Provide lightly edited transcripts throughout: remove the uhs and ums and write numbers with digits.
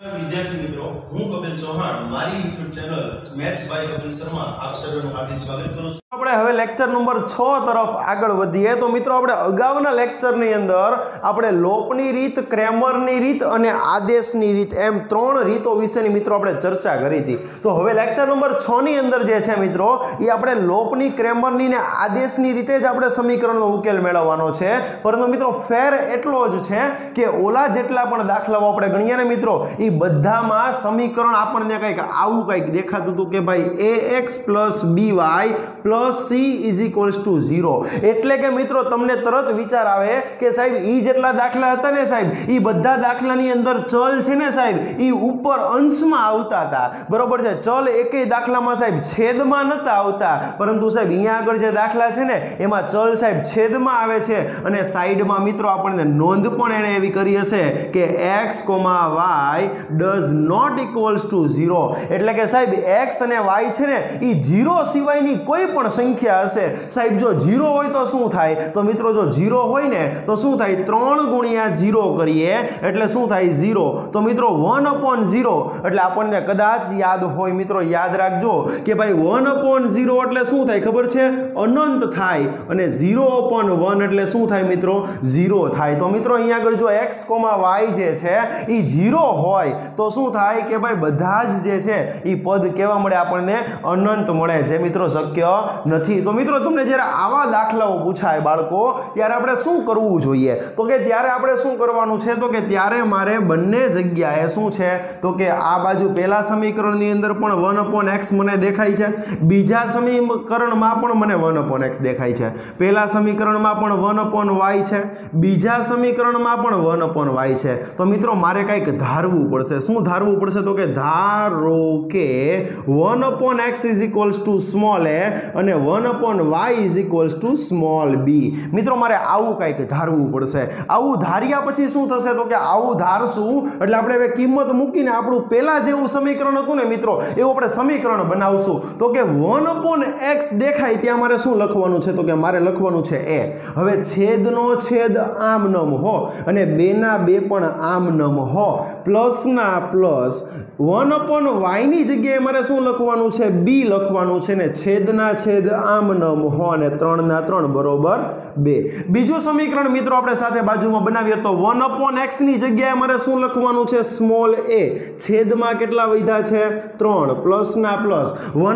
विद्यार्थी मित्रों, हूँ कपिल चौहान मारी YouTube channel maths by Kapil Sharma आप सर्वेનું हार्दिक स्वागत करूं છું। આપણે હવે લેક્ચર નંબર 6 તરફ આગળ વધીએ તો મિત્રો આપણે અગાઉના લેક્ચરની અંદર આપણે લોપની રીત, ક્રેમરની રીત અને આદેશની રીત એમ ત્રણ રીતો વિશેની મિત્રો આપણે ચર્ચા કરી હતી। તો હવે લેક્ચર નંબર 6 ની અંદર જે છે મિત્રો એ આપણે લોપની, ક્રેમરની ને આદેશની રીતે જ આપણે સમીકરણનો ઉકેલ મેળવવાનો છે। પરંતુ મિત્રો ફેર એટલો જ છે કે ઓલા જેટલા પણ દાખલાઓ આપણે ગણીએ ને મિત્રો એ બધામાં સમીકરણ આપણને કંઈક આવું કંઈક દેખાતું હતું કે ભાઈ ax + by + c = 0। એટલે કે મિત્રો તમને તરત વિચાર આવે કે સાહેબ ઈ જેટલા દાખલા હતા ને સાહેબ ઈ બધા દાખલાની અંદર ચલ છે ને સાહેબ ઈ ઉપર અંશમાં આવતા હતા, બરોબર છે। ચલ એકેય દાખલામાં સાહેબ છેદમાં નતા આવતા, પરંતુ સાહેબ અહીંયા આગળ જે દાખલા છે ને એમાં ચલ સાહેબ છેદમાં આવે છે। અને સાઈડમાં મિત્રો આપણને નોંધ પણ એને એવી કરી હશે કે x, y does not equals to 0। એટલે કે સાહેબ x અને y છે ને ઈ 0 સિવાયની કોઈ પણ સંખ્યા હશે સાહેબ, જો 0 હોય તો શું થાય? તો મિત્રો જો 0 હોય ને તો શું થાય? 3 × 0 કરીએ એટલે શું થાય? 0। તો મિત્રો 1/0 એટલે આપણને કદાચ યાદ હોય મિત્રો, યાદ રાખજો કે ભાઈ 1/0 એટલે શું થાય ખબર છે? અનંત થાય। અને 0/1 એટલે શું થાય મિત્રો? 0 થાય। તો મિત્રો અહીંયા આગળ જો x, y જે છે ઈ 0 હોય તો શું થાય કે ભાઈ બધા જ જે છે ઈ પદ કેવા મળે આપણને? અનંત મળે, જે મિત્રો શક્ય નથી। તો મિત્રો તમને જ્યારે આવા દાખલાઓ પૂછાય બાળકો ત્યારે આપણે શું કરવું જોઈએ? તો કે ત્યારે આપણે શું કરવાનું છે? તો કે ત્યારે મારે બંને જગ્યાએ શું છે તો કે આ બાજુ પહેલા સમીકરણની અંદર પણ 1/x મને દેખાય છે, બીજા સમીકરણમાં પણ મને 1/x દેખાય છે, પહેલા સમીકરણમાં પણ 1/y છે, બીજા સમીકરણમાં પણ 1/y છે। તો મિત્રો મારે કંઈક ધારવું પડશે। શું ધારવું પડશે? તો કે ધારો કે 1/x = a અને 1/y = b। મિત્રો મારે આવું કંઈક ધારવું પડશે। આવું ધાર્યા પછી શું થશે? તો કે આવું ધારશું એટલે આપણે હવે કિંમત મૂકીને આપણું પહેલા જેવું સમીકરણ હતું ને મિત્રો એવું આપણે સમીકરણ બનાવશું। તો કે 1/x દેખાય ત્યાં મારે શું લખવાનું છે? તો કે મારે લખવાનું છે a। હવે છેદનો છેદ આમ નમ હો અને 2 ના 2 પણ આમ નમ હો, પ્લસના પ્લસ 1/y ની જગ્યાએ મારે શું લખવાનું છે? b લખવાનું છે ને છેદના છેદ આમ નમ હો અને 3 ના 3 = 2। બીજું સમીકરણ મિત્રો આપણે સાથે બાજુમાં બનાવીએ તો 1/x ની જગ્યાએ મારે શું લખવાનું છે? a। છેદમાં કેટલા વધ્યા છે? 3, પ્લસના પ્લસ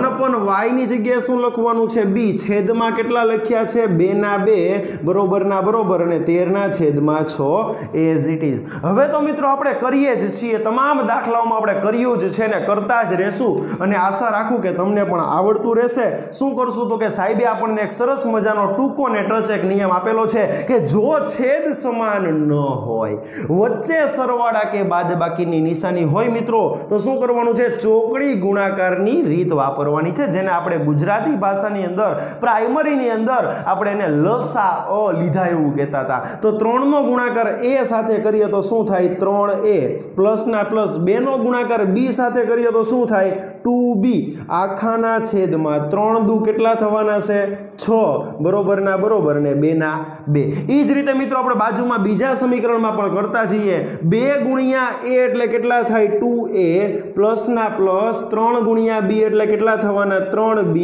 1/y ની જગ્યાએ શું લખવાનું છે? b। છેદમાં કેટલા લખ્યા છે? 2 ના 2 બરોબરના બરોબર અને 13 ના છેદમાં 6 as it is। હવે તો મિત્રો આપણે કરીએ જ છીએ, તમામ દાખલાઓમાં આપણે કર્યું જ છે ને કરતા જ રહેશું અને આશા રાખું કે તમને પણ આવડતું રહેશે। શું કરશું? તો કે સાહેબે આપણને એક સરસ મજાનો ટૂંકો ને ટચ એક નિયમ આપેલો છે કે જો છેદ સમાન ન હોય, વચ્ચે સરવાળા કે બાદબાકીની નિશાની હોય મિત્રો તો શું કરવાનું છે? ચોકડી ગુણાકારની રીત વાપરવાની છે, જેને આપણે ગુજરાતી ભાષાની અંદર પ્રાઇમરીની અંદર આપણે એને લસા લીધા એવું કહેતા હતા। તો 3 નો ગુણાકાર a સાથે કરીએ તો શું થાય? 3a પ્લસના પ્લસ 2 નો ગુણાકાર b સાથે કરીએ તો શું થાય? 2b આખાના છેદમાં 3 દુ કેટલા થવાના છે? 6 બરોબરના બરોબર ને 2 ના 2। એ જ રીતે મિત્રો આપણે બાજુમાં બીજા સમીકરણમાં પણ કરતા જઈએ। 2 × a એટલે કેટલા થાય? 2a પ્લસના પ્લસ 3 × b એટલે કેટલા થવાના? 3b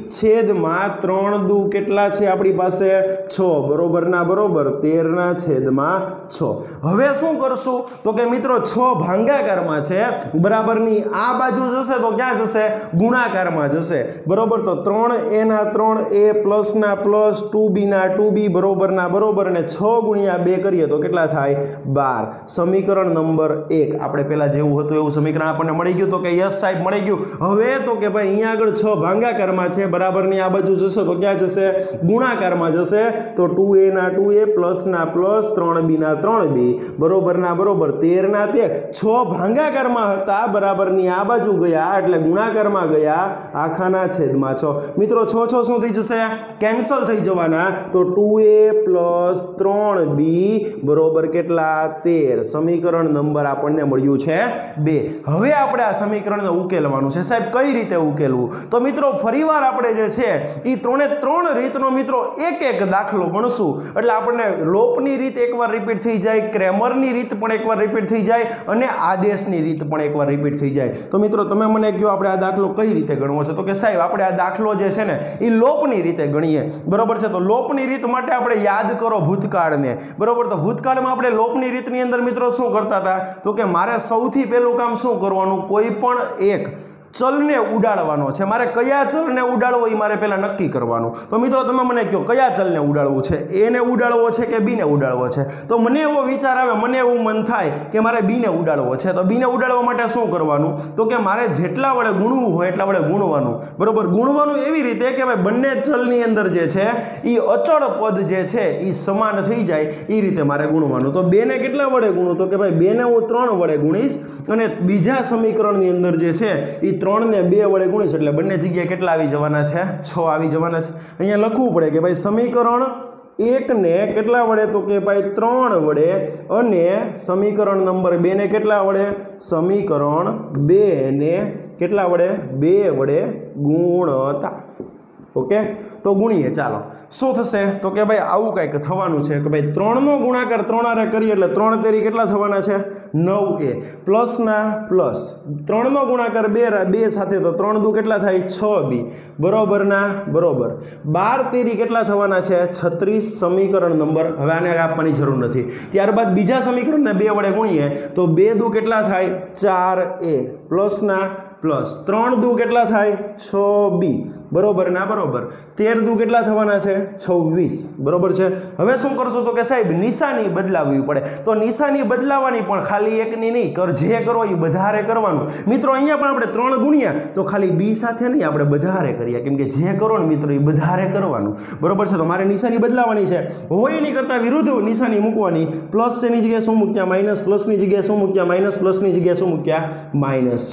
છેદમાં 3 દુ કેટલા છે આપણી પાસે? 6 બરોબરના બરોબર 13 ના છેદમાં 6। હવે શું કરશું? તો કે મિત્રો 6 ભાગાકારમાં છે, બરાબરની આ બાજુ જશે તો ક્યાં જશે? ગુણાકારમાં જશે, બરોબર। તો 3a ના 3a પ્લસના પ્લસ 2b ના 2b બરોબરના બરોબર અને 6 × 2 કરીએ તો કેટલા થાય? 12। સમીકરણ નંબર 1 આપણે પહેલા જેવું હતું એવું સમીકરણ આપણને મળી ગયું। તો કે યસ સાહેબ મળી ગયું। હવે તો કે ભાઈ અહીંયા આગળ 6 ભાગાકારમાં છે, બરાબરની આ બાજુ જશે તો ક્યાં જશે? ગુણાકારમાં જશે। તો 2a ના 2a પ્લસના પ્લસ 3b ના 3b બરોબરના બરોબર 13 ના 13। 6 ભાગાકારમાં હતા, બરાબરની આ બાજુ ગયા એટલે ગુણાકારમાં ગયા આખાના છેદમાં 6। મિત્રો 6 6 શું થઈ જશે? કેન્સલ થઈ જવાના. તો 2a + 3b બરોબર કેટલા? 13. સમીકરણ નંબર આપણને મળ્યું છે 2. હવે આપણે આ સમીકરણને ઉકેલવાનું છે. સાહેબ કઈ રીતે ઉકેલવું? તો મિત્રો ફરીવાર આપણે જે છે એ ત્રણ રીતનો મિત્રો એક દાખલો ગણશું. એટલે આપણને લોપની રીત એકવાર રિપીટ થઈ જાય, ક્રેમરની રીત પણ એકવાર રિપીટ થઈ જાય અને આદેશની રીત પણ એકવાર રિપીટ થઈ જાય. તો મિત્રો તમે મને કહો આપણે આ દાખલો કઈ રીતે ગણવો છે? તો કે સાહેબ આપણે આ દાખલો જે છે ને એ લોપની રીતે ગણીએ. બરોબર છે. તો લોપની રીત માટે આપણે યાદ કરો ભૂતકાળને. બરોબર. તો ભૂતકાળમાં આપણે લોપની રીતની અંદર મિત્રો શું કરતા હતા? તો કે મારે સૌથી પહેલું કામ શું કરવાનું? કોઈ પણ એક ચલને ઉડાડવાનો છે. મારે કયા ચલને ઉડાડવો એ મારે પહેલાં નક્કી કરવાનું. તો મિત્રો તમે મને કહો કયા ચલને ઉડાડવું છે? એને ઉડાડવો છે કે બીને ઉડાડવો છે? તો મને એવો વિચાર આવે, મને એવું મન થાય કે મારે બીને ઉડાડવો છે. તો બીને ઉડાડવા માટે શું કરવાનું? તો કે મારે જેટલા વડે ગુણવું હોય એટલા વડે ગુણવાનું. બરોબર. ગુણવાનું એવી રીતે કે ભાઈ બંને ચલની અંદર જે છે એ અચળ પદ જે છે એ સમાન થઈ જાય એ રીતે મારે ગુણવાનું. તો 2 ને કેટલા વડે ગુણું? તો કે ભાઈ 2 ને હું 3 વડે ગુણીશ અને બીજા સમીકરણની અંદર જે છે એ 3 ને 2 વડે ગુણીશ એટલે બંને જગ્યાએ કેટલા આવી જવાના છે? 6 આવી જવાના છે. અહીંયા લખવું પડે કે ભાઈ સમીકરણ 1 ને કેટલા વડે? તો કે ભાઈ 3 વડે અને સમીકરણ નંબર 2 ને કેટલા વડે? સમીકરણ 2 ને કેટલા વડે? 2 વડે ગુણતા. ઓકે. તો ગુણીએ. ચાલો શું થશે? તો કે ભાઈ આવું કંઈક થવાનું છે કે ભાઈ 3 નો ગુણાકાર 3 હારે કરીએ એટલે 3 તેરી કેટલા થવાના છે? 9a પ્લસના પ્લસ 3 નો ગુણાકાર 2 સાથે તો 3 દુ કેટલા થાય? 6b બરોબરના બરોબર. 12 તેરી કેટલા થવાના છે? 36. સમીકરણ નંબર હવે આને આપવાની જરૂર નથી. ત્યારબાદ બીજા સમીકરણને 2 વડે ગુણીએ તો 2 દુ કેટલા થાય? 4a પ્લસના પ્લસ 3 દુ કેટલા થાય? 6b બરોબર ના બરોબર. 13 દુ કેટલા થવાના છે? 26 બરોબર છે. હવે શું કરશું? તો કે સાહેબ નિશાની બદલાવવી પડે. તો નિશાની બદલાવાની પણ ખાલી એકની નહીં, જે કરો એ બધારે કરવાનું. મિત્રો અહીંયા પણ આપણે 3 ગુણ્યા તો ખાલી b સાથે નહીં, આપણે બધારે કરીએ કેમ કે જે કરો ને મિત્રો એ બધારે કરવાનું. બરોબર છે. તો મારે નિશાની બદલાવાની છે. હોય એની કરતાં વિરુદ્ધ નિશાની મૂકવાની. પ્લસ એની જગ્યાએ શું મૂક્યા? માઇનસ. પ્લસની જગ્યાએ શું મૂક્યા? માઇનસ. પ્લસની જગ્યાએ શું મૂક્યા? માઇનસ.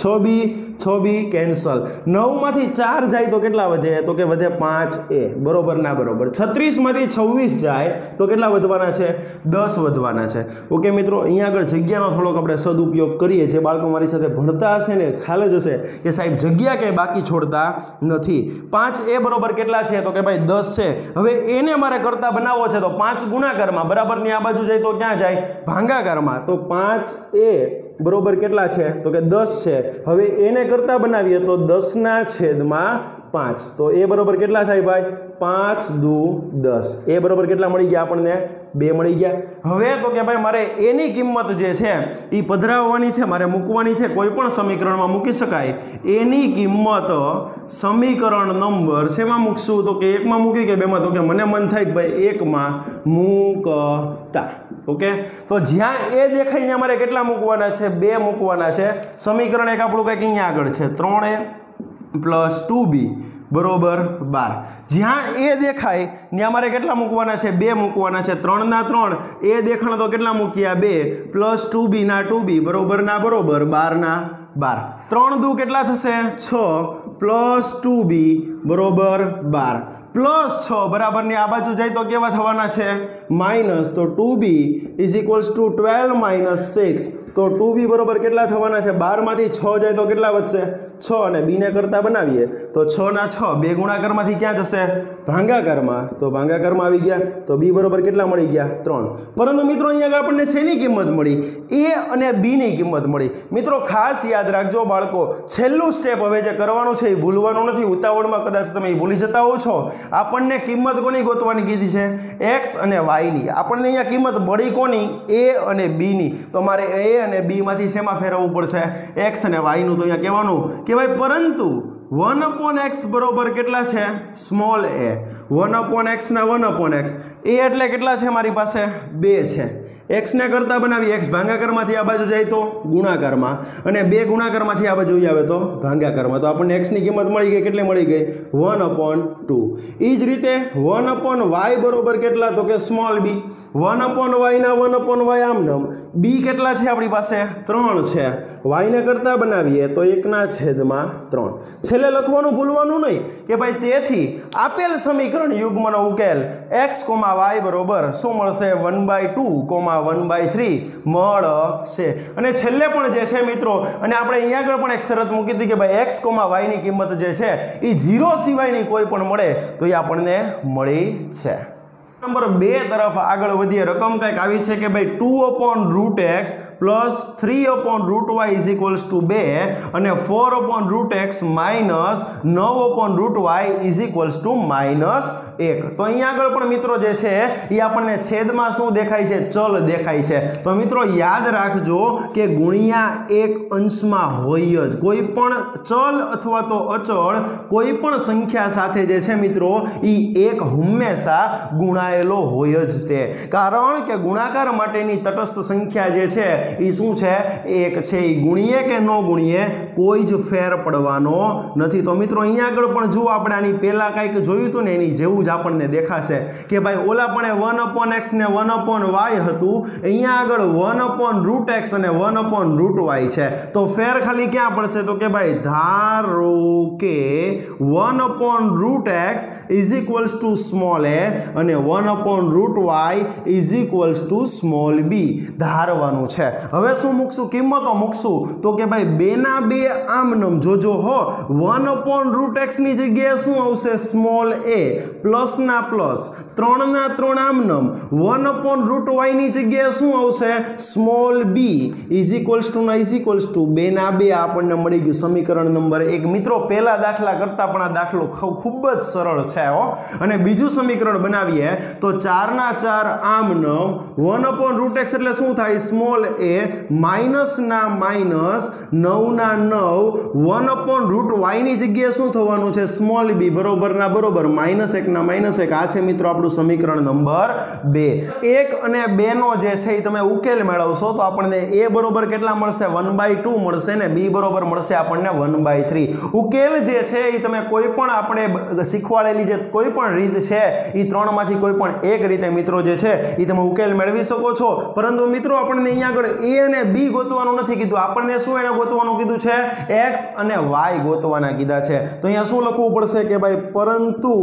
6b cancel. 9 માંથી 4 જાય તો કેટલા વધે? તો કે વધે 5a બરોબર ના બરોબર. 36 માંથી 26 જાય તો કેટલા વધવાના છે? 10 વધવાના છે. ઓકે મિત્રો. અહીંયા આગળ જગ્યાનો થોડોક આપણે સદુપયોગ કરીએ છીએ. બાળકો મારી સાથે ભણતા હશે ને ખ્યાલ જ હશે કે સાહેબ જગ્યા ક્યાંય બાકી છોડતા નથી. 5a બરોબર કેટલા છે? તો કે ભાઈ 10 છે. હવે એને મારે કરતા બનાવવો છે તો 5 ગુણાકારમાં બરાબરની આ બાજુ જાય તો ક્યાં જાય? ભાગાકારમાં. તો 5a બરોબર કેટલા છે? તો કે 10 છે. હવે એને કરતા બનાવીએ તો 10/5. તો એ બરોબર કેટલા થાય ભાઈ? 5 દુ 10. એ બરોબર કેટલા મળી ગયા આપણને? 2 મળી ગયા. હવે તો કે ભાઈ મારે એની કિંમત જે છે એ પધરાવવાની છે, મારે મૂકવાની છે. કોઈ પણ સમીકરણમાં મૂકી શકાય. એની કિંમત સમીકરણ નંબર શેમાં મૂકશું? તો કે 1 માં મૂકી કે 2 માં? તો કે મને મન થાય કે ભાઈ 1 માં મૂકતા. ઓકે. તો જ્યાં એ દેખાય ત્યાં મારે કેટલા મૂકવાના છે? 2 મૂકવાના છે. સમીકરણ એક આપણું કંઈક અહીંયા આગળ છે 3a પ્લસ 2b બરોબર 12. જ્યાં એ દેખાય ત્યાં મારે કેટલા મૂકવાના છે? 2 મૂકવાના છે. 3 ના 3 એ દેખાણ તો કેટલા મૂક્યા? 2 પ્લસ 2b ના 2b બરોબર ના બરોબર 12 ના 12. 3 દુ કેટલા થશે? 6 પ્લસ 2b બરોબર 12 પ્લસ 6 બરાબરની આ બાજુ જાય તો કેવા થવાના છે? માઇનસ. તો 2b is equals two 12 minus 6. તો 2b બરોબર કેટલા થવાના છે? 12 માંથી 6 જાય તો કેટલા વધશે? 6 અને b ને કરતા બનાવીએ તો 6 ના 6 2 ગુણાકારમાંથી ક્યાં જશે? ભાગાકારમાં. તો ભાગાકારમાં આવી ગયા તો b બરોબર કેટલા મળી ગયા? 3. પરંતુ મિત્રો અહીંયા આપણને શેની કિંમત મળી? a અને b ની કિંમત મળી. મિત્રો ખાસ યાદ રાખજો બાળકો, છેલ્લું સ્ટેપ હવે જે કરવાનું છે એ ભૂલવાનું નથી. ઉતાવળમાં કદાચ તમે ભૂલી જતા હો છો. આપણને કિંમત કોની ગોતવાની કીધી છે? x અને y ની. આપણને અહીંયા કિંમત મળી કોની? a અને b ની. તો મારે a અને b માંથી શેમાં ફેરવવું પડશે? x અને y નું. તો અહીંયા કહેવાનું કે ભાઈ પરંતુ 1/x બરોબર કેટલા છે? Small a. 1/x ના 1/x. a એટલે કેટલા છે મારી પાસે? 2 છે. x ને કરતા બનાવી, x ભાગાકારમાંથી આ બાજુ જાય તો ગુણાકારમાં, અને 2 ગુણાકારમાંથી આ બાજુ આવે તો ભાગાકારમાં. તો આપણને x ની કિંમત મળી ગઈ. કેટલી મળી ગઈ? 1/2. એ જ રીતે 1/y બરોબર કેટલા? તો કે સ્મોલ b. 1/y ના 1/y આમ નામ, b કેટલા છે આપણી પાસે? 3 છે. y ને કરતા બનાવીએ તો 1/3. છેલ્લે લખવાનું ભૂલવાનું નહીં કે ભાઈ તેથી આપેલ સમીકરણ યુગ્મનો ઉકેલ x, y બરોબર શું મળશે? 1/2, 1/3 મળશે. અને છેલ્લે પણ જે છે મિત્રો, અને આપણે અહીંયા આગળ પણ એક શરત મૂકી હતી કે ભાઈ x, y ની કિંમત જે છે એ 0 સિવાયની કોઈ પણ મળે તો એ આપણને મળી છે. નંબર 2 તરફ આગળ વધીએ. રકમ કંઈક આવી છે કે ભાઈ 2/√x plus 3/√y is equals to 2 અને 4/√x minus 9/√y is equals two -1. તો અહીંયા આગળ પણ મિત્રો જે છે એ આપણને છેદમાં શું દેખાય છે? ચલ દેખાય છે. તો મિત્રો યાદ રાખજો કે ગુણ્યા એક અંશમાં હોય જ. કોઈ પણ ચલ અથવા તો અચળ કોઈ પણ સંખ્યા સાથે જે છે મિત્રો એ એક હંમેશા ગુણાયેલો હોય જ તે. કારણ કે ગુણાકાર માટેની તટસ્થ સંખ્યા જે છે એ શું છે? એક છે. એ ગુણીએ કે ન ગુણીએ કોઈ જ ફેર પડવાનો નથી. તો મિત્રો અહીંયા આગળ પણ જો આપણે આની પહેલા કંઈક જોયું હતું ને એની જેવું જ આપણને દેખાશે કે ભાઈ ઓલા પણ 1/x ને 1/y હતું, અહીંયા આગળ 1/√x અને 1/√y છે. તો ફેર ખાલી ક્યાં પડશે? તો કે ભાઈ ધારો કે 1/√x is equals to small a અને 1/√y is equals to small b ધારવાનું છે. હવે શું મૂકશું? કિંમતો મૂકશું. તો કે ભાઈ 2 ના 2 આમ નમ જોજો હો. 1/√x ની જગ્યાએ શું આવશે? Small a. પ્લસ ના પ્લસ, 3 ના 3 આમ નમ. 1/√y ની જગ્યાએ શું આવશે? Small b is equals to ના ઇઝ ઇક્વલ્સ ટુ 2 ના 2 આપણને મળી ગયું સમીકરણ નંબર 1. મિત્રો પહેલા દાખલા કરતા પણ આ દાખલો ખૂબ જ સરળ છે હો. અને બીજું સમીકરણ બનાવીએ તો 4 ના 4 આમ નમ. 1/√x એટલે શું થાય? સ્મોલ a માઇનસ ના માઇનસ 9 ના 9 1/√y ની જગ્યાએ શું થવાનું છે? સ્મોલ b બરોબર ના બરોબર -1 ના -1. આ છે મિત્રો આપણું સમીકરણ નંબર 2. 1 અને 2 નો જે છે એ તમે ઉકેલ મેળવશો તો આપણને a બરોબર કેટલા મળશે? 1/2 મળશે ને b બરોબર મળશે આપણને 1/3. ઉકેલ જે છે એ તમે કોઈ પણ આપણે શીખવાડેલી જે કોઈ પણ રીત છે એ 3 માંથી કોઈ પણ એક રીતે મિત્રો જે છે એ તમે ઉકેલ મેળવી શકો છો. પરંતુ મિત્રો આપણને અહીંયા આગળ a અને b ગોતવાનું નથી કીધું. આપણને શું એને ગોતવાનું કીધું છે? x અને y ગોતવાના કીધા છે. તો અહીંયા શું લખવું પડશે કે ભાઈ પરંતુ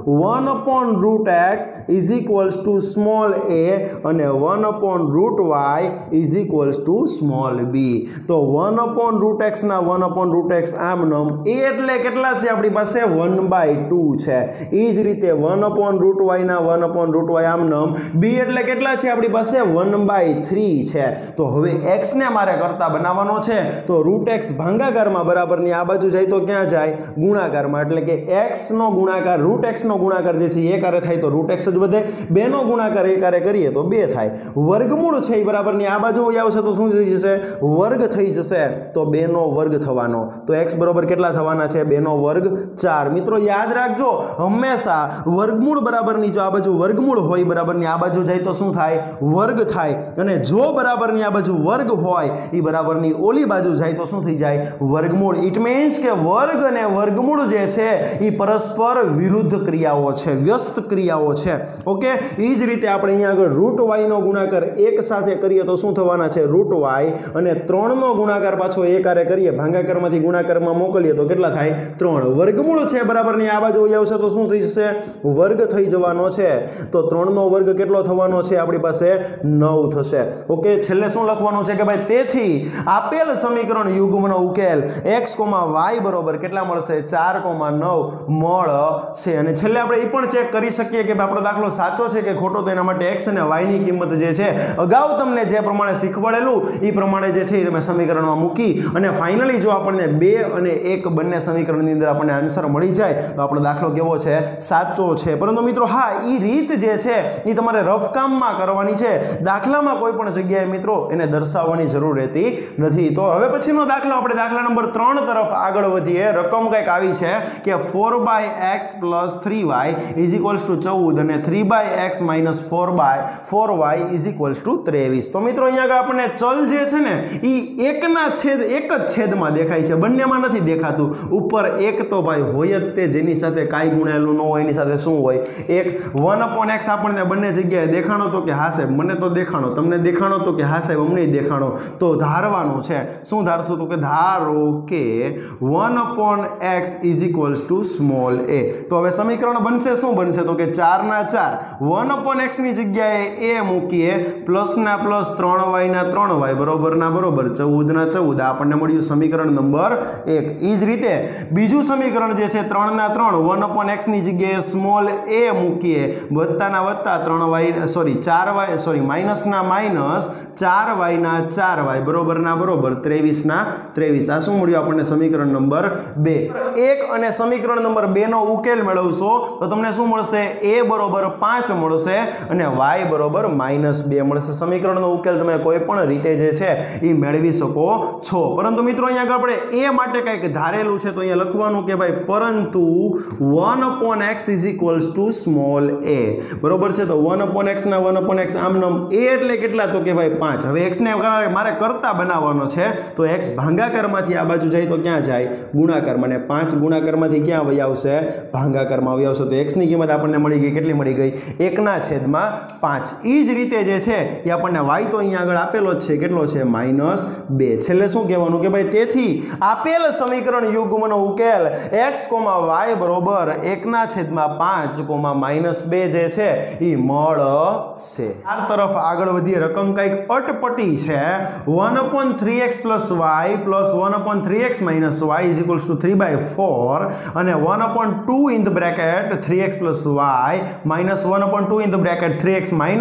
1/√x is equals to small a અને 1/√y is equals to small b. તો 1/√x ના 1/√x આમ નમ. a એટલે કેટલા છે આપણી પાસે? 1/2 છે. એ જ રીતે 1/√y ના 1/√y આમ નમ. b એટલે કેટલા છે આપણી પાસે? 1/3 છે. તો હવે x ને મારે કરતા બનાવવાનો છે. તો √x ભાગાકારમાં બરાબરની આ બાજુ જાય તો ક્યાં જાય? ગુણાકારમાં. એટલે કે x નો ગુણાકાર √x નો ગુણાકાર જે છે એક આરે થાય તો √x જ વધે. 2 નો ગુણાકાર એક આરે કરીએ તો 2 થાય. વર્ગમૂળ છે એ બરાબરની આ બાજુ આવશે તો શું થઈ જશે? વર્ગ થઈ જશે. તો 2 નો વર્ગ થવાનો. તો x બરાબર કેટલા થવાના છે? 2 નો વર્ગ 4. મિત્રો યાદ રાખજો હંમેશા વર્ગમૂળ બરાબરની જો આ બાજુ વર્ગમૂળ હોય બરાબરની આ બાજુ જાય તો શું થાય? વર્ગ થાય. અને જો બરાબરની આ બાજુ વર્ગ હોય એ બરાબરની ઓલી બાજુ જાય તો શું થઈ જાય? વર્ગમૂળ. ઇટ મીન્સ કે વર્ગ અને વર્ગમૂળ જે છે એ પરસ્પર વિરુદ્ધ ક્રિયાઓ છે, વ્યસ્ત ક્રિયાઓ છે. ઓકે. એ જ રીતે આપણે અહીંયા આગળ √y નો ગુણાકાર એક સાથે કરીએ તો શું થવાના છે? √y અને 3 નો ગુણાકાર પાછો એક આરે કરીએ ભાગાકારમાંથી ગુણાકારમાં મોકલીએ તો કેટલા થાય? 3. વર્ગમૂળ છે બરાબરની આ બાજુ આવશે તો શું થઈ જશે? વર્ગ થઈ જવાનો છે. તો 3 નો વર્ગ કેટલો થવાનો છે આપણી પાસે? 9 થશે. ઓકે. છેલ્લે શું લખવાનું છે કે ભાઈ તેથી આપેલ સમીકરણ યુગ્મનો ઉકેલ x, y બરોબર કેટલા મળશે? 4,9 મળશે. અને છેલ્લે આપણે એ પણ ચેક કરી શકીએ કે આપણો દાખલો સાચો છે કે ખોટો. તો એના માટે x અને y ની કિંમત જે છે અગાઉ તમને જે પ્રમાણે શીખવાડેલું એ પ્રમાણે જે છે એ તમે સમીકરણમાં મૂકી અને ફાઇનલી જો આપણને 2 અને 1 બંને સમીકરણની અંદર આપણને આન્સર મળી જાય તો આપણો દાખલો કેવો છે? સાચો છે. પરંતુ મિત્રો હા એ રીત જે છે એ તમારે રફકામમાં કરવાની છે, દાખલામાં કોઈ પણ જગ્યાએ મિત્રો એને દર્શાવવાની જરૂર રહેતી નથી। તો હવે પછીનો દાખલો આપણે દાખલા નંબર 3 તરફ આગળ વધીએ। રકમ કંઈક આવી છે કે 4x + 3y = 14 અને 3x - 4y = 23। તો મિત્રો અહીંયા આગળ આપણને ચલ જે છે ને એ એક જ છેદમાં દેખાય છે, બંનેમાં નથી દેખાતું। ઉપર એક તો ભાઈ હોય જ તે, જેની સાથે કાંઈ ગુણેલું ન હોય એની સાથે શું હોય, એક 1/x આપણને બંને જગ્યાએ દેખાણો તો કે હા સાહેબ મને તો દેખાણો, તમને દેખાણો તો કે હા સાહેબ અમને દેખાણો। તો ધારવાનું છે, શું ધારશું તો કે ધારો કે 1/x = સ્મોલ a। તો હવે સમીકરણ બનશે, શું બનશે તો કે 4 ના 4 1/x ની જગ્યાએ a મૂકીએ, પ્લસ ના પ્લસ 3y ના 3y બરોબર ના બરોબર 14 ના 14 આપણને મળ્યું સમીકરણ નંબર 1। એ જ રીતે બીજું સમીકરણ જે છે 3 ના 3 1/x ની જગ્યાએ સ્મોલ a મૂકીએ, વત્તા ના વત્તા 4y માઇનસ ના માઇનસ 4y ના 4y બરોબર ના બરોબર 23 ના 23। આ શું મળ્યું આપણને સમીકરણ નંબર 2। એક અને સમીકરણ નંબર 2 નો ઉકેલ મેળવશો તો તમને શું મળશે, a બરોબર 5 મળશે અને y બરોબર -2 મળશે। સમીકરણનો ઉકેલ તમે કોઈ પણ રીતે જે છે એ મેળવી શકો છો। પરંતુ મિત્રો અહીંયા આગળ આપણે a માટે કંઈક ધારેલું છે, તો અહીંયા લખવાનું કે ભાઈ પરંતુ 1/x = સ્મોલ a બરોબર છે। તો 1/x ના 1/x આમનામ a એટલે કેટલા તો કે ભાઈ 5। હવે x ને મારે કરતા બનાવવાનો છે, તો x ભાગાકારમાંથી આ બાજુ જાય તો ક્યાં જાય, ગુણાકારમાં, અને 5 ગુણાકારમાંથી ક્યાં વહી આવશે, ભાગાકારમાં વહી આવશે। તો x ની કિંમત આપણને મળી ગઈ, કેટલી મળી ગઈ, 1/5। એ જ રીતે જે છે એ આપણને y તો અહીંયા આગળ આપેલો જ છે, કેટલો છે, -2। છેલ્લે શું કહેવાનું કે ભાઈ તેથી આપેલ સમીકરણ યુગ્મનો ઉકેલ x, y બરોબર 1/5, -2 જે છે એ મળશે। આ તરફ આગળ વધીએ। રકમ કંઈક અટપટી છે, 1/3x + y + 1/3x - y = 3/4 અને 1/2 3x + y - 1/2 3x - y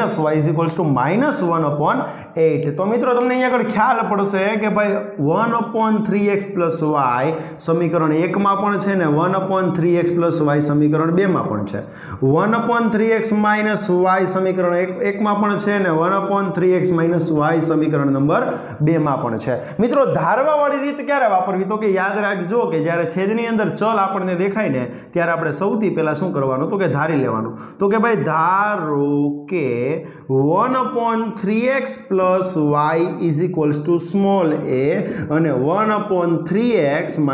= -1/8। તો મિત્રો તમને અહીંયા આગળ ખ્યાલ પડશે કે ભાઈ 1/3x + y સમીકરણ 1 માં પણ છે ને 1/3x + y સમીકરણ 2 માં પણ છે, 1/3x - y સમીકરણ 1 માં પણ છે ને 1/3x - y સમીકરણ નંબર 2 માં પણ છે। મિત્રો ધારવા વાળી રીત ક્યારે વાપરવી તો કે યાદ રાખજો કે જ્યારે છેદની અંદર ચલ આપણને દેખાય ને ત્યારે આપણે સૌથી પહેલા શું કરવાનું તો કે ધારી લેવાનું। તો કે ભાઈ ધારો કે 1/3x + y = સ્મોલ a અને 1/3x -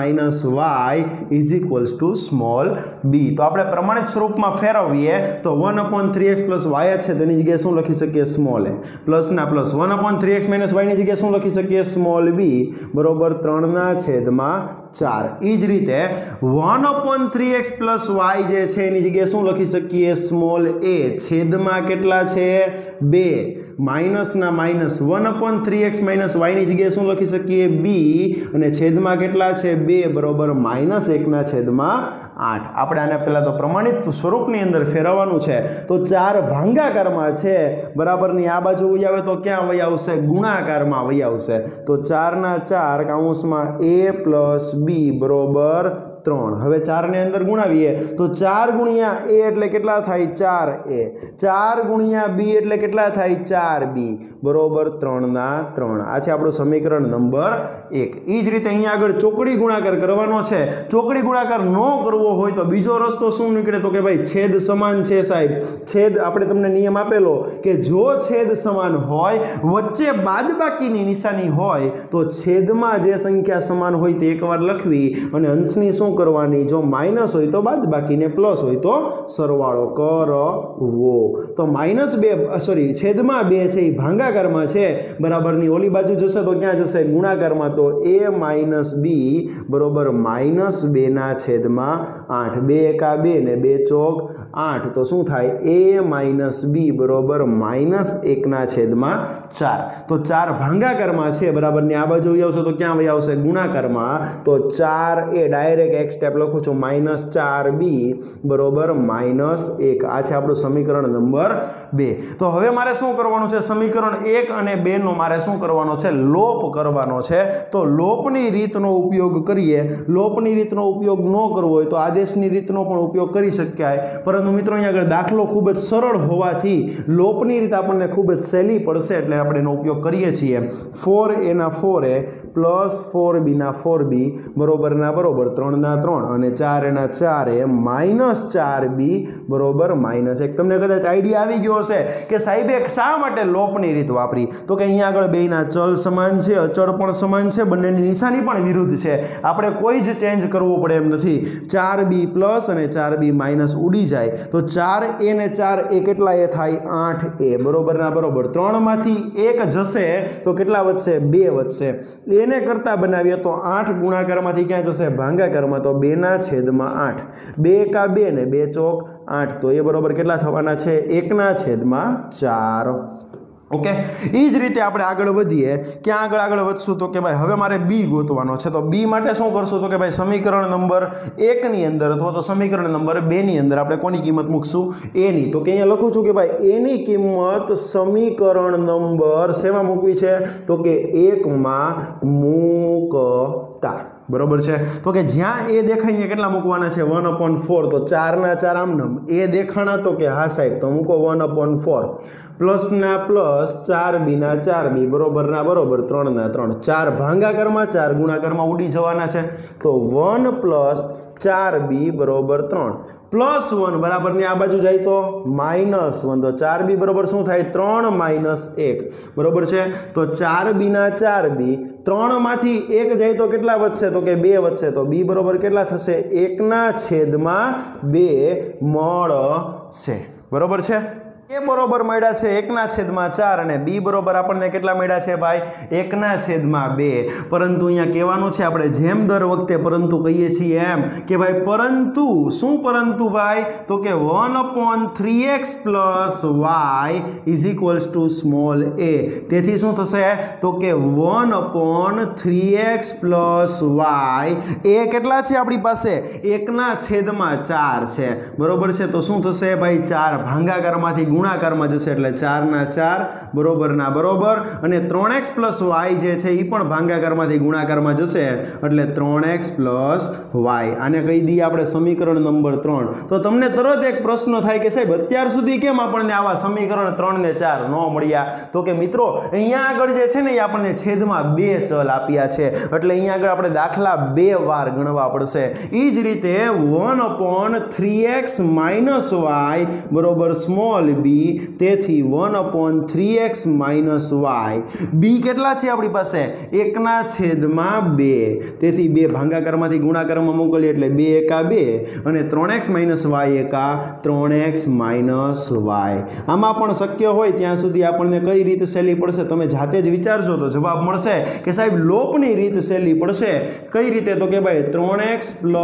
y = સ્મોલ b। તો આપણે પ્રમાણિત સ્વરૂપમાં ફેરવીએ તો 1/3x + y છે તેની જગ્યાએ શું લખી શકીએ, સ્મોલ a, પ્લસ ના પ્લસ 1/3x - y ની જગ્યાએ શું લખી શકીએ, સ્મોલ b બરોબર 3/4। એ જ રીતે 1/3x + y જે છે એની જગ્યાએ શું લખી શકીએ, સ્મોલ a, છેદમાં કેટલા છે, 2 માઇનસ ના માઇનસ 1/3x - y ની જગ્યાએ શું લખી શકીએ, b અને છેદમાં કેટલા છે, 2 બરોબર -1/8। આપણે આને પહેલા તો પ્રમાણિત સ્વરૂપની અંદર ફેરવવાનું છે, તો 4 ભાગાકારમાં છે બરાબરની આ બાજુ વહી આવે તો ક્યાં વહી આવશે, ગુણાકારમાં વહી આવશે। તો 4 ના 4 કૌંસમાં a + b બરોબર 3। હવે 4 ને અંદર ગુણાવીએ તો 4 × a એટલે કેટલા થાય, 4a, 4 × b એટલે કેટલા થાય, 4b બરોબર 3/3। આ છે આપણું સમીકરણ નંબર 1। એ જ રીતે અહીંયા આગળ ચોકડી ગુણાકાર કરવાનો છે। ચોકડી ગુણાકાર ન કરવો હોય તો બીજો રસ્તો શું નીકળે તો કે ભાઈ છેદ સમાન છે સાહેબ, છેદ આપણે તમને નિયમ આપેલો કે જો છેદ સમાન હોય વચ્ચે બાદબાકીની નિશાની હોય તો છેદમાં જે સંખ્યા સમાન હોય તે એકવાર લખવી અને અંશની શું કરવાની, જો માઇનસ હોય તો બાદબાકી ને પ્લસ હોય તો સરવાળો કરવો। તો -2 છેદમાં 2 છે એ ભાગાકારમાં છે બરાબરની ઓલી બાજુ જશે તો ક્યાં જશે, ગુણાકારમાં। તો a - b બરોબર -2/8, 2 એકા 2 ને 2 ચોક 8 તો શું થાય, a - b બરોબર -1/4। 4 તો 4 ભાગાકારમાં છે બરાબર ને આ બાજુ આવશે તો ક્યાં વહી આવશે ગુણાકારમાં તો 4 એ ડાયરેક્ટ એક સ્ટેપ લખું છું -4b બરોબર -1 આ છે આપણું સમીકરણ નંબર 2 તો હવે મારે શું કરવાનું છે સમીકરણ 1 અને 2 નો મારે શું કરવાનો છે લોપ કરવાનો છે તો લોપની રીતનો ઉપયોગ કરીએ લોપની રીતનો ઉપયોગ ન કરવો હોય તો આદેશની રીતનો પણ ઉપયોગ કરી શકાય પરંતુ મિત્રો અહીંયા આગળ દાખલો ખૂબ જ સરળ હોવાથી લોપની રીત આપણને ખૂબ જ સહેલી પડશે એટલે આપણે એનો ઉપયોગ કરીએ છીએ 4a ના 4a પ્લસ 4b ના 4b બરોબર ના બરોબર 3 ના 3 અને 4a ના 4a માઇનસ 4b બરોબર -1 તમને કદાચ આઈડિયા આવી ગયો હશે કે સાહેબે શા માટે લોપની રીત વાપરી તો કે અહીંયા આગળ બેયના ચલ સમાન છે અચળ પણ સમાન છે બંનેની નિશાની પણ વિરુદ્ધ છે આપણે કોઈ જ ચેન્જ કરવું પડે એમ નથી 4b પ્લસ અને 4b માઇનસ ઉડી જાય તો 4a ને 4a કેટલા એ થાય 8a બરોબર ના બરોબર 3 માંથી 1 જશે તો કેટલા વધશે 2 વધશે એને કરતા બનાવીએ તો 8 ગુણાકારમાંથી ક્યાં જશે ભાગાકારમાં તો 2 ના છેદમાં 8 2 એકા 2 ને 2 ચોક 8 તો એ બરોબર કેટલા થવાના છે 1 ના છેદમાં 4 ઓકે એ જ રીતે આપણે આગળ વધીએ ક્યાં આગળ વધશું તો કે ભાઈ હવે મારે બી ગોતવાનો છે તો બી માટે શું કરશું તો કે ભાઈ સમીકરણ નંબર 1 ની અંદર અથવા તો સમીકરણ નંબર 2 ની અંદર આપણે કોની કિંમત મૂકશું એ ની તો કે અહીંયા લખું છું કે ભાઈ એ ની કિંમત સમીકરણ નંબર શેમાં મૂકવી છે તો કે 1 માં મૂકતા બરોબર છે તો કે જ્યાં એ દેખાય ને કેટલા મૂકવાના છે 1/4 તો 4 ના 4 આમ નમ એ દેખાણા તો કે હા સાહેબ તો મૂકો 1/4 પ્લસ ના પ્લસ 4b ના 4b બરોબર ના બરોબર 3 ના 3 4 ભાગાકારમાં 4 ગુણાકારમાં ઉડી જવાના છે તો 1 પ્લસ 4b બરોબર 3 પ્લસ 1 બરાબર ની આ બાજુ જાય તો -1 તો 4b બરોબર શું થાય 3 -1 બરોબર છે તો 4b ના 4b 3 માંથી 1 જાય તો કેટલા વધશે તો કે 2 વધશે તો b બરોબર કેટલા થશે 1 ના છેદમાં 2 મળશે બરોબર છે એ બરોબર મળ્યા છે 1 ના છેદમાં 4 અને b બરોબર આપણને કેટલા મળ્યા છે ભાઈ 1 ના છેદમાં 2 પરંતુ અહીંયા કહેવાનું છે આપણે જેમ દર વખતે પરંતુ કહીએ છીએ એમ કે ભાઈ પરંતુ શું પરંતુ ભાઈ તો કે 1/3x y = સ્મોલ a તેથી શું થશે તો કે 1/3x y એ કેટલા છે આપણી પાસે 1 ના છેદમાં 4 છે બરોબર છે તો શું થશે ભાઈ 4 ભાગાકારમાંથી ગુણાકારમાં જશે એટલે 4 ના 4 બરોબર ના બરોબર અને 3x y જે છે એ પણ ભાગાકારમાંથી ગુણાકારમાં જશે એટલે 3x y આને કહી દઈએ આપણે સમીકરણ નંબર 3 તો તમને તરત એક પ્રશ્ન થાય કે સાહેબ અત્યાર સુધી કેમ આપણને આવા સમીકરણ 3 ને 4 ન મળ્યા તો કે મિત્રો અહીંયા આગળ જે છે ને એ આપણને છેદમાં 2 ચલ આપ્યા છે એટલે અહીંયા આગળ આપણે દાખલા 2 વાર ગણવા પડશે એ જ રીતે 1/3x y બરોબર સ્મોલ b તેથી 1/3x y b કેટલા છે આપણી પાસે 1 ના છેદમાં 2 તેથી 2 ભાગાકારમાંથી ગુણાકારમાં મોકલીએ એટલે 2 એકા 2 અને 3x y એકા 3x y આમાં પણ શક્ય હોય ત્યાં સુધી આપણને કઈ રીતે સહેલી પડશે તમે જાતે જ વિચારજો તો જવાબ મળશે કે સાહેબ લોપની રીત સહેલી પડશે કઈ રીતે તો કે ભાઈ 3x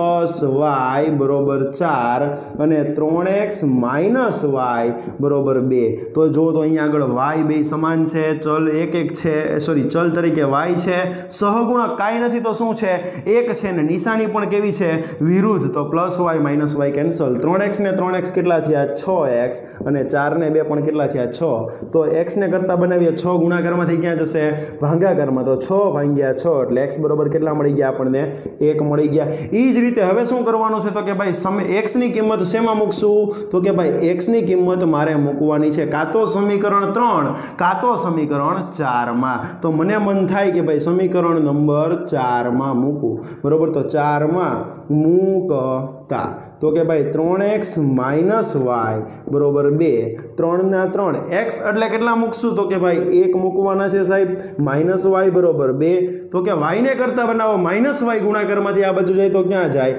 y બરોબર 4 અને 3x y બરોબર 2 તો જો તો અહીંયા આગળ y બે સમાન છે ચલ એક છે સોરી ચલ તરીકે y છે સહગુણક કાંઈ નથી તો શું છે 1 છે ને નિશાની પણ કેવી છે વિરુદ્ધ તો +y -y કેન્સલ 3x ને 3x કેટલા થયા 6x અને 4 ને 2 પણ કેટલા થયા 6 તો x ને કરતા બનાવીએ 6 ગુણાકારમાંથી ક્યાં જશે ભાગાકારમાં તો 6 ભાગ્યા 6 એટલે x બરોબર કેટલા મળી ગયા આપણને 1 મળી ગયા એ જ રીતે હવે શું કરવાનું છે તો કે ભાઈ x ની કિંમત શેમાં મૂકશું તો કે ભાઈ x ની કિંમત મારે મૂકવાની છે કાં તો સમીકરણ 3 કાં તો સમીકરણ 4 માં તો મને મન થાય કે ભાઈ સમીકરણ નંબર 4 માં મૂકું બરોબર તો 4 માં મૂકતા તો કે ભાઈ 3x y બરોબર 2 3 ના 3 x એટલે કેટલા મૂકશું તો કે ભાઈ 1 મૂકવાના છે સાહેબ y બરોબર 2 તો કે y ને કરતા બનાવો y ગુણાકારમાંથી આ બાજુ જાય તો ક્યાં જાય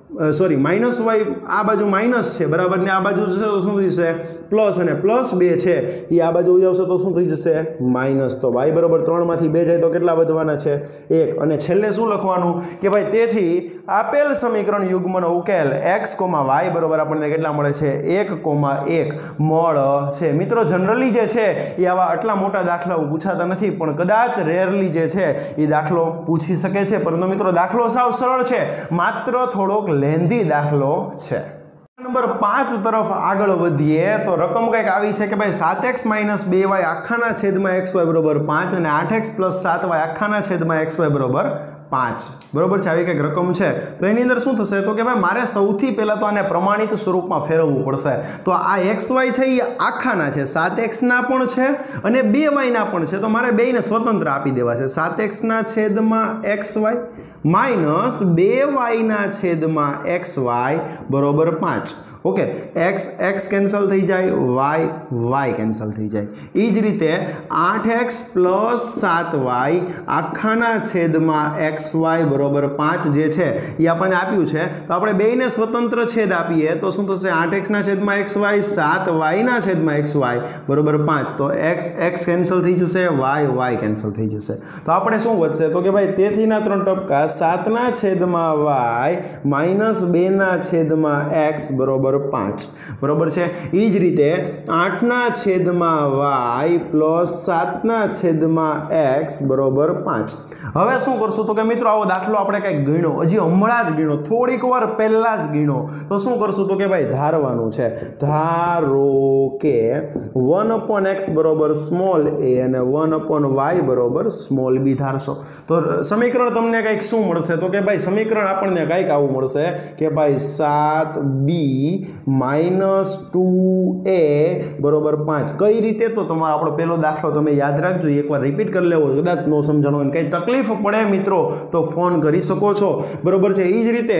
સોરી માઇનસ વાય આ બાજુ માઇનસ છે બરાબર ને આ બાજુ જશે તો શું થઈ જશે પ્લસ અને પ્લસ 2 છે એ આ બાજુ આવશે તો શું થઈ જશે માઇનસ તો y બરાબર 3 માંથી 2 જાય તો કેટલા વધવાના છે 1 અને છેલ્લે શું લખવાનું કે ભાઈ તેથી આપેલ સમીકરણ યુગ્મનો ઉકેલ x, y બરાબર આપણને કેટલા મળે છે 1,1 મળશે। મિત્રો જનરલી જે છે એ આવા આટલા મોટા દાખલાઓ પૂછાતા નથી પણ કદાચ રેરલી જે છે એ દાખલો પૂછી શકે છે પરંતુ મિત્રો દાખલો સાવ સરળ છે માત્ર થોડોક લેન્ધી દાખલો છે। નંબર 5 તરફ આગળ વધીએ તો રકમ કંઈક આવી છે કે ભાઈ 7x - 2y આખાના છેદમાં xy બરાબર 5 અને 8x + 7y આખાના છેદમાં xy બરાબર 5 બરાબર છે। આવી કંઈક રકમ છે તો એની અંદર શું થશે તો કે ભાઈ મારે સૌથી પહેલાં તો આને પ્રમાણિત સ્વરૂપમાં ફેરવવું પડશે તો આ xy છે એ આખાના છે 7x ના પણ છે અને 2y ના પણ છે તો મારે બેયને સ્વતંત્ર આપી દેવા છે 7x ના છેદમાં xy માઇનસ 2y ના છેદમાં xy બરાબર 5 ઓકે x કેન્સલ થઈ જાય y કેન્સલ થઈ જાય એ જ રીતે 8x + 7y આખાના છેદમાં xy બરાબર 5 જે છે એ આપણને આપ્યું છે તો આપણે બેયને સ્વતંત્ર છેદ આપીએ તો શું થશે 8x ના છેદમાં xy 7y ના છેદમાં xy બરાબર 5 તો x કેન્સલ થઈ જશે y કેન્સલ થઈ જશે તો આપણે શું વધશે તો કે ભાઈ તેથી ના 3 ટપકા 7 ના છેદમાં y માઇનસ 2 ના છેદમાં x બરાબર 5 બરાબર છે એ જ રીતે 8 ના છેદમાં y પ્લસ 7 ના છેદમાં x બરાબર 5 હવે શું કરશું તો કે મિત્રો આવો દાખલો આપણે કંઈક ગણ્યો હજી હમણાં જ ગણ્યો થોડીક વાર પહેલા જ ગણ્યો તો શું કરશું તો કે ભાઈ ધારવાનું છે ધારો કે 1/x બરાબર સ્મોલ a અને 1/y બરાબર સ્મોલ b ધારશો તો સમીકરણ તમને કંઈક શું મળશે તો કે ભાઈ સમીકરણ આપણને કંઈક આવું મળશે કે ભાઈ 7b માઇનસ 2a બરાબર 5 કઈ રીતે તો તમારો આપણો પહેલો દાખલો તમે યાદ રાખજો એકવાર રિપીટ કરી લેવો કદાચ ન સમજાણો હોય કંઈ તકલીફ પડે મિત્રો તો ફોન કરી શકો છો બરાબર છે એ જ રીતે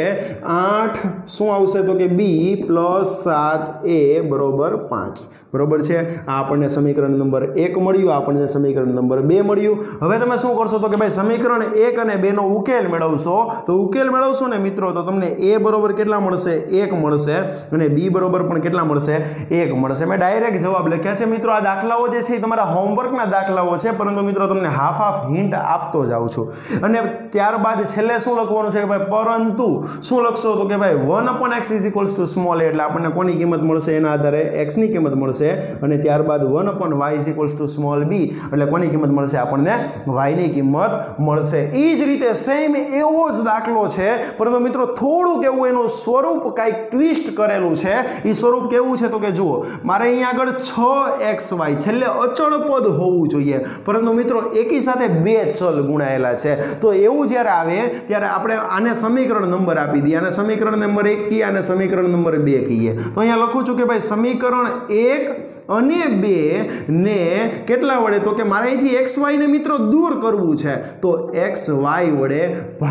8 શું આવશે તો કે b પ્લસ 7a બરાબર 5 બરાબર છે આ આપણને સમીકરણ નંબર 1 મળ્યું આપણને સમીકરણ નંબર 2 મળ્યું હવે તમે શું કરશો તો કે ભાઈ સમીકરણ 1 અને 2 નો ઉકેલ મેળવશો તો ઉકેલ મેળવશો ને મિત્રો તો તમને a બરાબર કેટલા મળશે 1 મળશે અને b બરાબર પણ કેટલા મળશે 1 મળશે મેં ડાયરેક્ટ જવાબ લખ્યા છે મિત્રો આ દાખલાઓ જે છે એ તમારા હોમવર્કના દાખલાઓ છે પરંતુ મિત્રો તમને હાફ હિન્ટ આપતો જાઉં છું અને ત્યારબાદ છેલ્લે શું લખવાનું છે કે ભાઈ પરંતુ શું લખશો તો કે ભાઈ 1/x = સ્મોલ a એટલે આપણને કોની કિંમત મળશે એના આધારે x ની કિંમત મળશે અને ત્યારબાદ 1/y = સ્મોલ b એટલે કોની કિંમત મળશે આપણને y ની કિંમત મળશે એ જ રીતે સેમ એવો જ દાખલો છે પરંતુ મિત્રો થોડુંક એવું એનું સ્વરૂપ કાંઈક ટ્વિસ્ટ કરેલું છે એ સ્વરૂપ કેવું છે તો કે જુઓ મારે અહીંયા આગળ 6xy છેલ્લે અચળ પદ હોવું જોઈએ પરંતુ મિત્રો એકી સાથે બે ચલ ગુણાયેલા છે તો એવું જ્યારે આવે ત્યારે આપણે આને સમીકરણ નંબર આપી દઈએ અને સમીકરણ નંબર 1 કહીએ અને સમીકરણ નંબર 2 કહીએ તો અહીંયા લખું છું કે ભાઈ સમીકરણ 1 અને 2 ને કેટલા વડે તો કે મારે અહીંથી xy ને મિત્રો દૂર કરવું છે તો xy વડે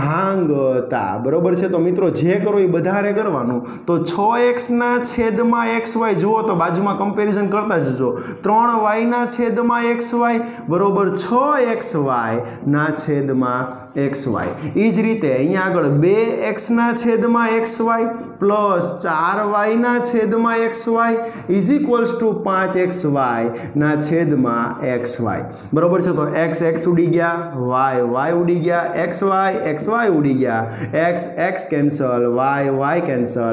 ભાંગતા બરોબર છે તો મિત્રો જે કરો એ બધારે કરવાનું તો 6x ના છેદમાં xy જુઓ તો બાજુમાં કમ્પેરિઝન કરતા જજો 3y ના છેદમાં xy બરોબર 6xy ના છેદમાં xy એ જ રીતે અહીંયા આગળ 2x ના છેદમાં xy પ્લસ 4y ના છેદમાં xy is equals two 5xy ના છેદમાં xy બરોબર છે તો x ઉડી ગયા y ઉડી ગયા xy ઉડી ગયા x cancel y cancel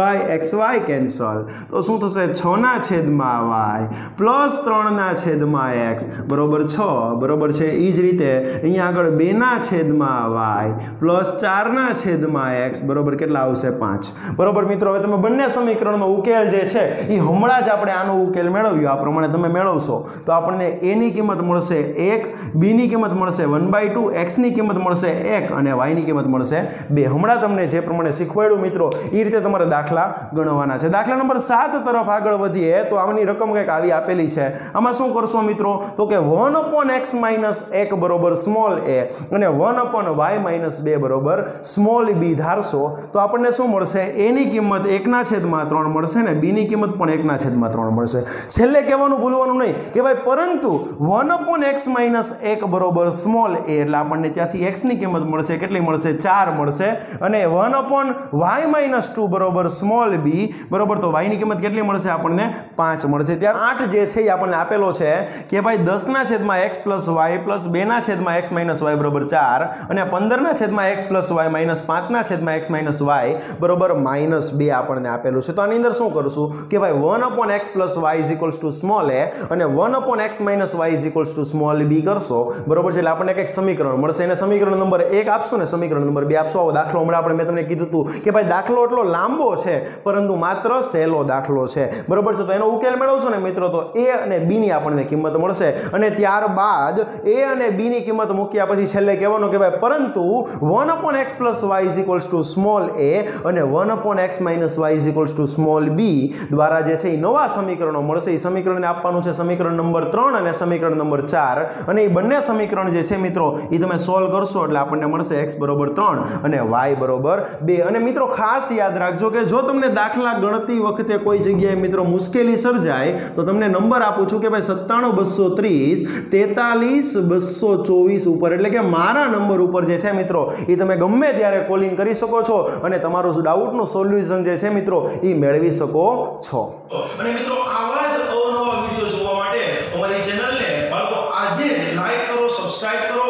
xy cancel તો શું થશે 6 ના છેદમાં y પ્લસ 3 ના છેદમાં x બરોબર 6 બરોબર છે એ જ રીતે અહીંયા આગળ 2 ના છેદમાં y પ્લસ 4 ના છેદમાં x બરોબર કેટલા આવશે 5 બરોબર મિત્રો હવે તમે બંને સમીકરણનો ઉકેલ જે છે એ હમણાં જ આપણે આનો ઉકેલ મેળવ્યો આ પ્રમાણે તમે મેળવશો તો આપણને a ની કિંમત મળશે 1 b ની કિંમત મળશે 1/2 x ની કિંમત મળશે 1 અને y ની કિંમત મળશે 2 હમણાં તમને જે પ્રમાણે શીખવાડ્યું મિત્રો એ રીતે તમારે દાખલા ગણવાના છે દાખલા નંબર 7 તરફ આગળ વધીએ તો આની રકમ કંઈક આવી આપેલી છે આમાં શું કરશો મિત્રો તો કે 1/x - 1 બરોબર સ્મોલ a અને 1/y - 2 બરોબર સ્મોલ b ધારશો તો આપણને શું મળશે a ની કિંમત 1/3 મળશે ને b ની કિંમત પણ 1/3 મળશે છેલ્લે કહેવાનું ભૂલવાનું નહીં કે ભાઈ પરંતુ 1/x-1 બરોબર સ્મોલ a એટલે આપણને ત્યાંથી x ની કિંમત મળશે, કેટલી મળશે? 4 મળશે. અને 1/y-2 બરોબર સ્મોલ b બરોબર, તો y ની કિંમત કેટલી મળશે? આપણને 5 મળશે. ત્યારે 8 જે છે એ આપણને આપેલો છે કે ભાઈ 10/x + y + 2/x - y બરોબર 4 અને 15/x + y - 5/x - y બરોબર -2 આપણને આપેલું છે. તો આની અંદર શું કરશું કે ભાઈ 1/x + y = સ્મોલ a અને 1/x - y = સ્મોલ b કરશો બરોબર છે, એટલે આપણને કંઈક સમીકરણ મળશે. એને સમીકરણ નંબર 1 આપશો ને સમીકરણ નંબર 2 આપશો. આવો દાખલો હમણાં મેં તમને કીધું હતું કે ભાઈ દાખલો એટલો લાંબો છે પરંતુ માત્ર સહેલો દાખલો છે બરોબર છે. તો એનો ઉકેલ મેળવશો ને મિત્રો તો a અને b ની આપણને કિંમત મળશે અને ત્યારબાદ a અને b ની કિંમત મૂક્યા પછી છેલ્લે કહેવાનું કે ભાઈ પરંતુ 1/x + y = સ્મોલ a અને 1/x - y = સ્મોલ b દ્વારા જે છે એ નવા સમીકરણો મળશે. એ સમીકરણને આપવાનું છે સમીકરણ નંબર 3 અને સમીકરણ નંબર 4 અને એ બંને સમીકરણ જે છે મિત્રો એ તમે સોલ્વ કરશો એટલે આપણને મળશે x = 3 અને y = 2. અને મિત્રો ખાસ યાદ રાખજો કે જો તમને દાખલા ગણતી વખતે કોઈ જગ્યાએ મિત્રો મુશ્કેલી સર્જાય તો તમને નંબર આપું છું કે ભાઈ 97 230 43 224 ઉપર એટલે કે મારા નંબર ઉપર જે છે મિત્રો એ તમે ગમે ત્યારે કોલિંગ કરી શકો છો અને તમારું ડાઉટનું સોલ્યુશન જે છે મિત્રો એ મેળવી શકો છો. અને મિત્રો આવા જ અવનવા વિડિયો જોવા માટે અમારી ચેનલને બાળકો આજે લાઈક કરો, સબસ્ક્રાઇબ કરો